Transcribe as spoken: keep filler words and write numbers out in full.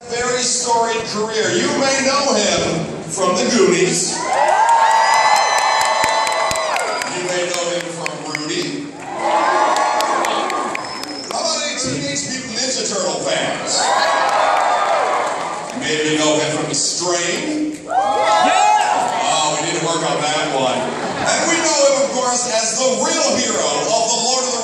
Very storied career. You may know him from the Goonies. You may know him from Rudy. How about any Teenage Mutant Ninja Turtle fans? Maybe you know him from The Strain. Oh, we need to work on that one. And we know him, of course, as the real hero of the Lord of the